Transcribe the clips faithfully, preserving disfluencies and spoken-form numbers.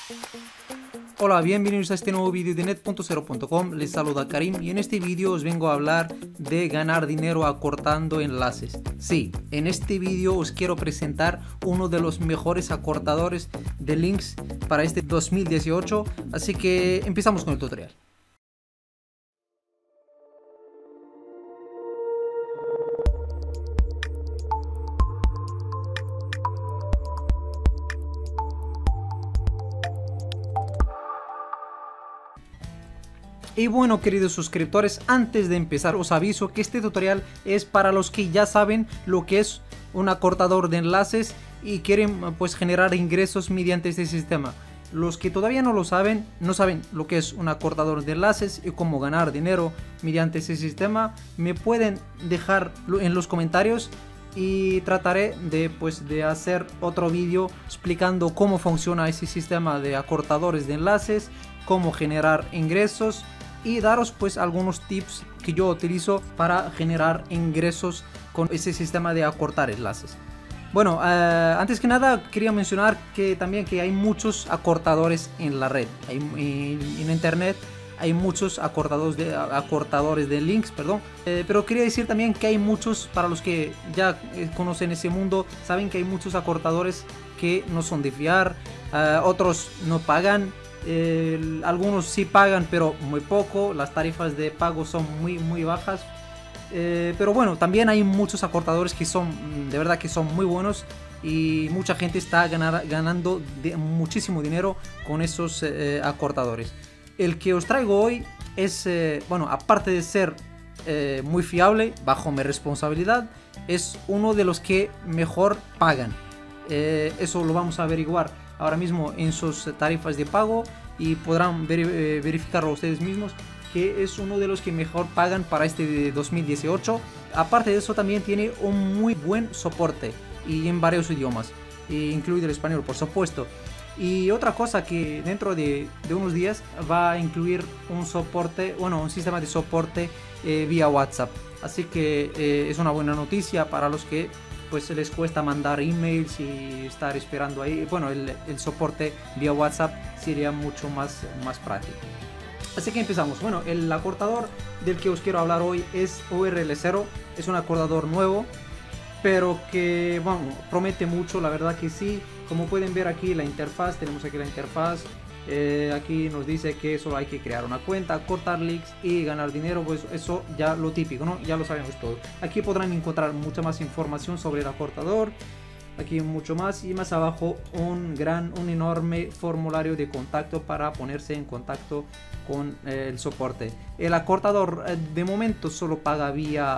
Hola, bienvenidos a este nuevo vídeo de net punto cero punto com, les saluda Karim y en este vídeo os vengo a hablar de ganar dinero acortando enlaces. Sí, en este vídeo os quiero presentar uno de los mejores acortadores de links para este dos mil dieciocho, así que empezamos con el tutorial. Y bueno, queridos suscriptores, antes de empezar os aviso que este tutorial es para los que ya saben lo que es un acortador de enlaces y quieren pues generar ingresos mediante este sistema. Los que todavía no lo saben, no saben lo que es un acortador de enlaces y cómo ganar dinero mediante ese sistema, me pueden dejar en los comentarios y trataré de pues de hacer otro vídeo explicando cómo funciona ese sistema de acortadores de enlaces, cómo generar ingresos y daros pues algunos tips que yo utilizo para generar ingresos con ese sistema de acortar enlaces. Bueno, eh, antes que nada quería mencionar que también que hay muchos acortadores en la red, hay, en, en internet hay muchos acortadores de, acortadores de links, perdón, eh, pero quería decir también que hay muchos, para los que ya conocen ese mundo, saben que hay muchos acortadores que no son de fiar, eh, otros no pagan. Eh, algunos sí pagan pero muy poco, las tarifas de pago son muy muy bajas, eh, pero bueno, también hay muchos acortadores que son de verdad que son muy buenos y mucha gente está ganar, ganando de, muchísimo dinero con esos eh, acortadores. El que os traigo hoy es, eh, bueno, aparte de ser eh, muy fiable, bajo mi responsabilidad, es uno de los que mejor pagan. Eh, eso lo vamos a averiguar ahora mismo en sus tarifas de pago y podrán ver, eh, verificarlo ustedes mismos, que es uno de los que mejor pagan para este de dos mil dieciocho. Aparte de eso también tiene un muy buen soporte y en varios idiomas, incluido el español por supuesto. Y otra cosa, que dentro de, de unos días va a incluir un soporte, bueno, un sistema de soporte eh, vía WhatsApp. Así que eh, es una buena noticia para los que pues les cuesta mandar emails y estar esperando ahí. Bueno, el, el soporte vía WhatsApp sería mucho más, más práctico. Así que empezamos. Bueno, el acortador del que os quiero hablar hoy es U R L cero. Es un acortador nuevo, pero que bueno, promete mucho, la verdad que sí. Como pueden ver aquí la interfaz, tenemos aquí la interfaz. Eh, aquí nos dice que solo hay que crear una cuenta, cortar links y ganar dinero, pues eso ya lo típico, ¿no? Ya lo sabemos todo. Aquí podrán encontrar mucha más información sobre el acortador, aquí mucho más, y más abajo un gran, un enorme formulario de contacto para ponerse en contacto con eh, el soporte. El acortador eh, de momento solo paga vía,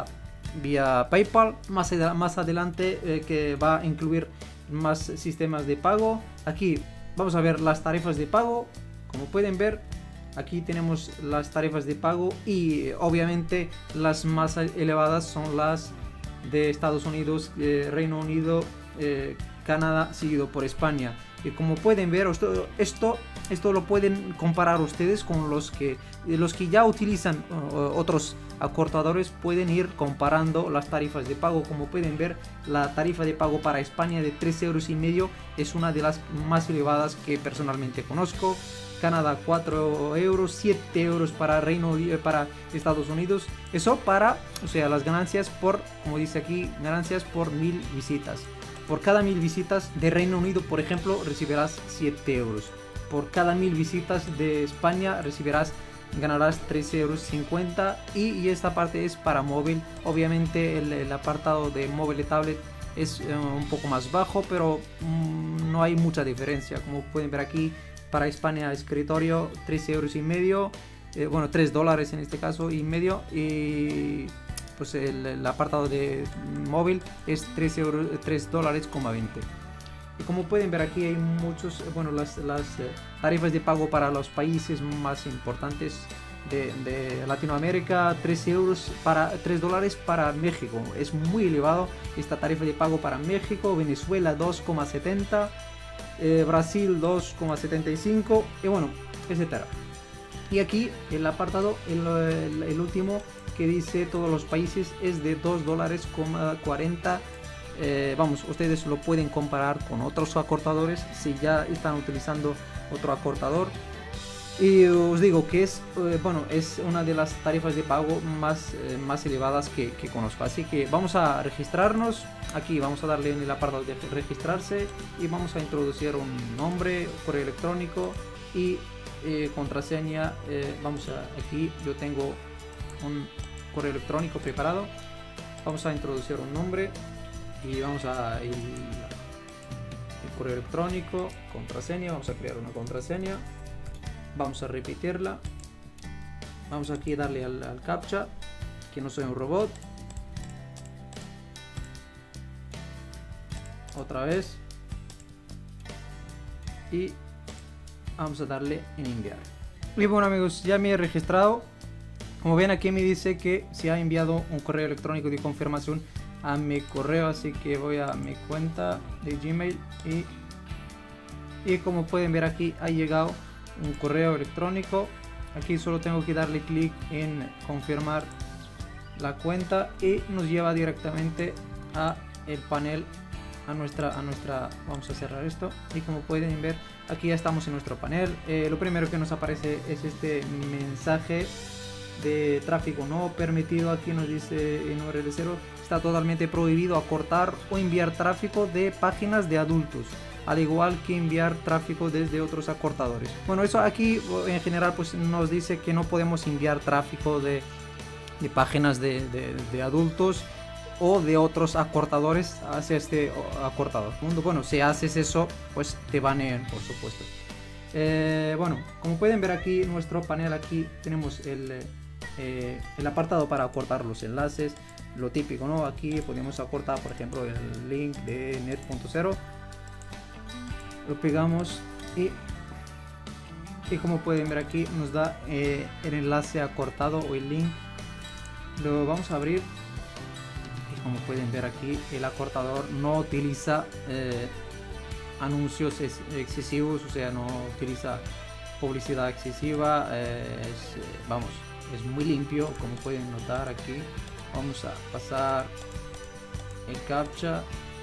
vía PayPal, más, más adelante eh, que va a incluir más sistemas de pago. Aquí vamos a ver las tarifas de pago. Como pueden ver, aquí tenemos las tarifas de pago y obviamente las más elevadas son las de Estados Unidos, eh, Reino Unido, eh, Canadá, seguido por España. Y como pueden ver, esto, esto, esto lo pueden comparar ustedes con los que, los que ya utilizan uh, otros acortadores, pueden ir comparando las tarifas de pago. Como pueden ver, la tarifa de pago para España de tres euros y medio es una de las más elevadas que personalmente conozco. Canadá cuatro euros, siete euros para Reino Unido, para Estados Unidos. Eso para, o sea, las ganancias por, como dice aquí, ganancias por mil visitas. Por cada mil visitas de Reino Unido, por ejemplo, recibirás siete euros. Por cada mil visitas de España recibirás, ganarás tres euros cincuenta. Y, y esta parte es para móvil. Obviamente el, el apartado de móvil y tablet es eh, un poco más bajo, pero mmm, no hay mucha diferencia. Como pueden ver aquí, para España escritorio tres euros y medio, eh, bueno, tres dólares en este caso y medio, y pues el, el apartado de móvil es tres euros, tres dólares con veinte. Y como pueden ver aquí hay muchos, bueno, las, las eh, tarifas de pago para los países más importantes de, de Latinoamérica. Tres euros para tres dólares para México, es muy elevado esta tarifa de pago para México. Venezuela dos coma setenta, eh, Brasil dos coma setenta y cinco y bueno, etcétera. Y aquí el apartado, el, el, el último que dice todos los países, es de dos dólares cuarenta. Eh, vamos, ustedes lo pueden comparar con otros acortadores si ya están utilizando otro acortador. Y os digo que es, eh, bueno, es una de las tarifas de pago más, eh, más elevadas que, que conozco. Así que vamos a registrarnos. Aquí vamos a darle en el apartado de registrarse y vamos a introducir un nombre, correo electrónico y eh, contraseña. Eh, vamos a, aquí yo tengo un correo electrónico preparado. Vamos a introducir un nombre y vamos a el, el correo electrónico, contraseña. Vamos a crear una contraseña. Vamos a repetirla. Vamos aquí a darle al, al captcha, que no soy un robot. Otra vez. Y vamos a darle en enviar. Y bueno amigos, ya me he registrado. Como ven aquí me dice que se ha enviado un correo electrónico de confirmación a mi correo. Así que voy a mi cuenta de Gmail y, y como pueden ver aquí ha llegado un correo electrónico. Aquí solo tengo que darle clic en confirmar la cuenta y nos lleva directamente a el panel, a nuestra a nuestra vamos a cerrar esto y como pueden ver aquí ya estamos en nuestro panel. Eh, lo primero que nos aparece es este mensaje de tráfico no permitido. Aquí nos dice en U R L cero está totalmente prohibido acortar o enviar tráfico de páginas de adultos, al igual que enviar tráfico desde otros acortadores. Bueno, eso aquí en general pues nos dice que no podemos enviar tráfico de, de páginas de, de, de adultos o de otros acortadores hacia este acortador. Bueno, si haces eso pues te banean, por supuesto. Eh, bueno, como pueden ver aquí en nuestro panel, aquí tenemos el, eh, el apartado para acortar los enlaces, lo típico, ¿no? Aquí podemos acortar por ejemplo el link de net punto cero. Lo pegamos y, y como pueden ver aquí nos da eh, el enlace acortado o el link. Lo vamos a abrir y como pueden ver aquí el acortador no utiliza eh, anuncios ex excesivos, o sea, no utiliza publicidad excesiva. Eh, es, eh, vamos, es muy limpio, como pueden notar aquí. Vamos a pasar el captcha,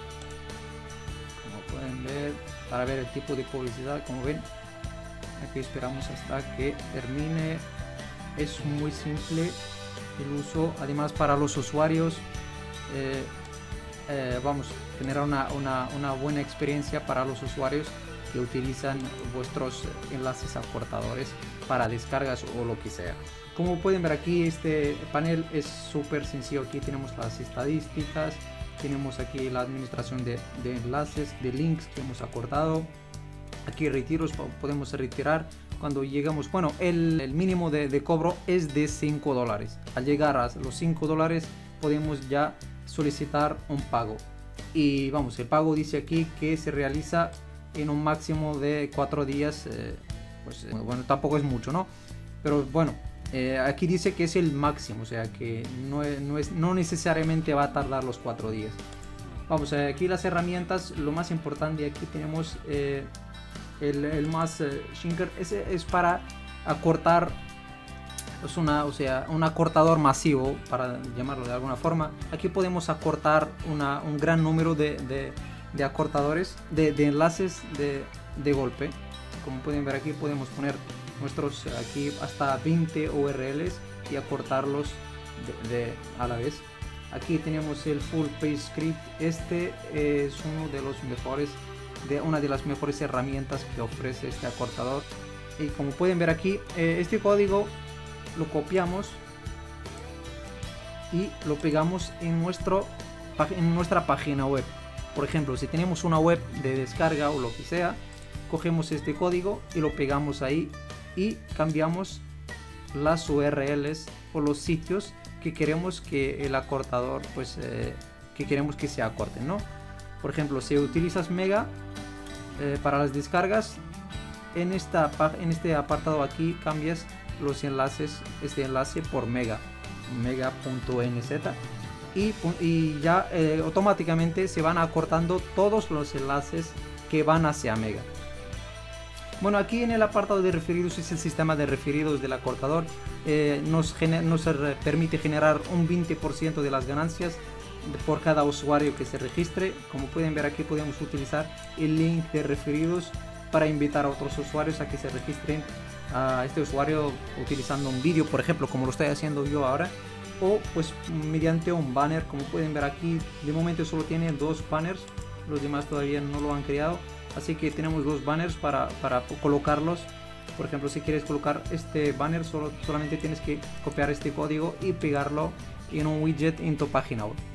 como pueden ver, para ver el tipo de publicidad. Como ven, aquí esperamos hasta que termine. Es muy simple el uso, además para los usuarios eh, eh, vamos a generar una, una, una buena experiencia para los usuarios que utilizan vuestros enlaces acortadores para descargas o lo que sea. Como pueden ver aquí este panel es súper sencillo. Aquí tenemos las estadísticas, tenemos aquí la administración de, de enlaces, de links que hemos acortado. Aquí retiros, podemos retirar cuando llegamos. Bueno, el, el mínimo de, de cobro es de cinco dólares. Al llegar a los cinco dólares podemos ya solicitar un pago. Y vamos, el pago dice aquí que se realiza en un máximo de cuatro días. Eh, pues eh, bueno, tampoco es mucho, ¿no? Pero bueno, eh, aquí dice que es el máximo, o sea que no, es, no, es, no necesariamente va a tardar los cuatro días. Vamos, eh, aquí las herramientas, lo más importante, aquí tenemos eh, el, el más eh, Shinker, ese es para acortar, es una, o sea, un acortador masivo, para llamarlo de alguna forma. Aquí podemos acortar una, un gran número de, de, de acortadores, de, de enlaces de, de golpe. Como pueden ver aquí podemos poner nuestros aquí hasta veinte U R Ls y acortarlos de, de, a la vez. Aquí tenemos el Full Page Script. Este es uno de los mejores, de una de las mejores herramientas que ofrece este acortador. Y como pueden ver aquí, eh, este código lo copiamos y lo pegamos en, nuestro, en nuestra página web. Por ejemplo, si tenemos una web de descarga o lo que sea, cogemos este código y lo pegamos ahí y cambiamos las U R Ls o los sitios que queremos que el acortador, pues eh, que queremos que se acorten, ¿no? Por ejemplo, si utilizas Mega eh, para las descargas, en, esta, en este apartado aquí cambias los enlaces, este enlace por Mega, mega punto n z, y, y ya eh, automáticamente se van acortando todos los enlaces que van hacia Mega. Bueno, aquí en el apartado de referidos es el sistema de referidos del acortador. Eh, nos, nos permite generar un veinte por ciento de las ganancias por cada usuario que se registre. Como pueden ver aquí podemos utilizar el link de referidos para invitar a otros usuarios a que se registren a este usuario utilizando un vídeo, por ejemplo, como lo estoy haciendo yo ahora, o pues mediante un banner. Como pueden ver aquí, de momento solo tiene dos banners, los demás todavía no lo han creado, así que tenemos dos banners para, para colocarlos. Por ejemplo, si quieres colocar este banner, solo, solamente tienes que copiar este código y pegarlo en un widget en tu página web.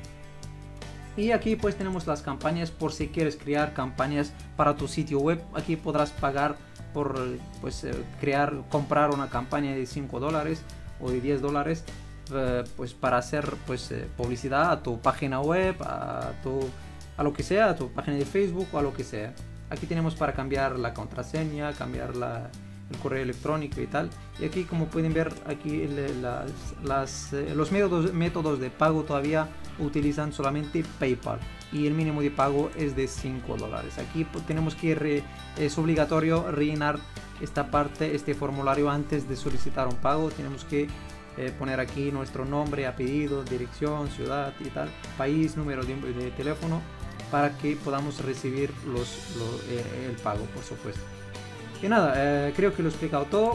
Y aquí pues tenemos las campañas, por si quieres crear campañas para tu sitio web. Aquí podrás pagar por pues eh, crear, comprar una campaña de cinco dólares o de diez dólares, eh, pues para hacer pues eh, publicidad a tu página web, a tu a lo que sea, a tu página de Facebook o a lo que sea. Aquí tenemos para cambiar la contraseña, cambiar la, el correo electrónico y tal. Y aquí, como pueden ver, aquí el, las, las, eh, los métodos, métodos de pago todavía utilizan solamente PayPal y el mínimo de pago es de cinco dólares. Aquí pues, tenemos que re, es obligatorio rellenar esta parte, este formulario antes de solicitar un pago. Tenemos que eh, poner aquí nuestro nombre, apellido, dirección, ciudad y tal, país, número de, de teléfono, para que podamos recibir los, los, eh, el pago, por supuesto. Y nada, eh, creo que lo he explicado todo.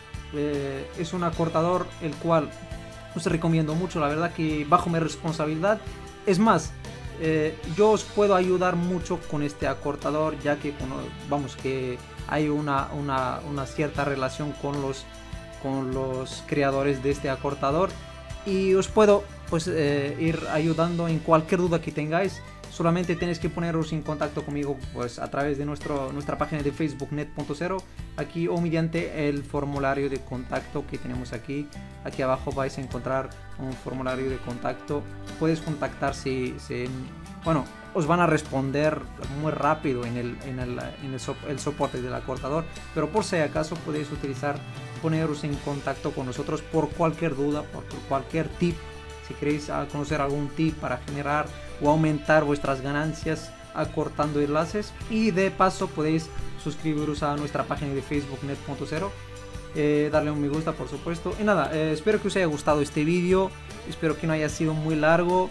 Eh, es un acortador el cual os recomiendo mucho, la verdad que bajo mi responsabilidad. Es más, eh, yo os puedo ayudar mucho con este acortador, ya que vamos que hay una, una, una cierta relación con los, con los creadores de este acortador, y os puedo pues eh, ir ayudando en cualquier duda que tengáis. Solamente tenéis que poneros en contacto conmigo pues a través de nuestro, nuestra página de Facebook net punto cero, aquí, o mediante el formulario de contacto que tenemos aquí. Aquí abajo vais a encontrar un formulario de contacto. Puedes contactar si, si bueno, os van a responder muy rápido en el, en el, en el, so, el soporte del acortador, pero por si acaso podéis utilizar, poneros en contacto con nosotros por cualquier duda, por cualquier tip. Si queréis conocer algún tip para generar o aumentar vuestras ganancias acortando enlaces, y de paso podéis suscribiros a nuestra página de Facebook net punto cero, eh, darle un me gusta, por supuesto. Y nada, eh, espero que os haya gustado este vídeo, espero que no haya sido muy largo.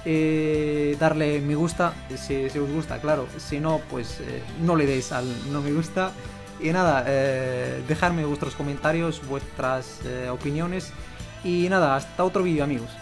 Eh, darle me gusta si, si os gusta, claro, si no pues eh, no le deis al no me gusta. Y nada, eh, dejadme vuestros comentarios, vuestras eh, opiniones, y nada, hasta otro vídeo, amigos.